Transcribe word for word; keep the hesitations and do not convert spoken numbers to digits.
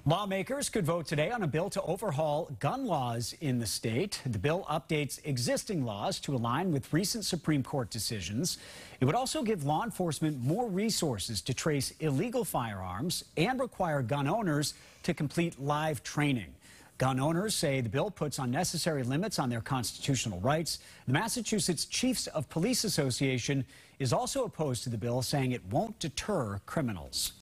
Lawmakers could vote today on a bill to overhaul gun laws in the state. The bill updates existing laws to align with recent Supreme Court decisions. It would also give law enforcement more resources to trace illegal firearms and require gun owners to complete live training. Gun owners say the bill puts unnecessary limits on their constitutional rights. The Massachusetts Chiefs of Police Association is also opposed to the bill, saying it won't deter criminals.